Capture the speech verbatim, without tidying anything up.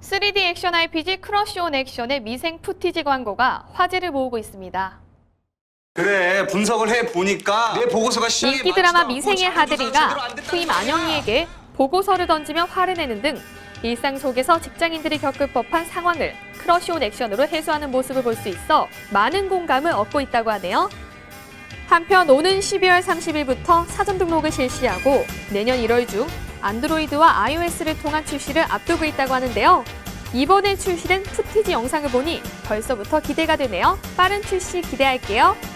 쓰리디 액션 알피지 크러쉬 온 액션의 미생 푸티지 광고가 화제를 모으고 있습니다. 그래, 분석을 해보니까 내 보고서가 시장에 인기 드라마 맞지도 미생의 않고 자기 조사가 하들이가 제대로 안 됐다는 후임 거야. 안영희에게 보고서를 던지며 화를 내는 등 일상 속에서 직장인들이 겪을 법한 상황을 크러쉬 온 액션으로 해소하는 모습을 볼 수 있어 많은 공감을 얻고 있다고 하네요. 한편 오는 십이월 삼십일부터 사전 등록을 실시하고 내년 일월 중 안드로이드와 아이오에스를 통한 출시를 앞두고 있다고 하는데요. 이번에 출시된 푸티지 영상을 보니 벌써부터 기대가 되네요. 빠른 출시 기대할게요.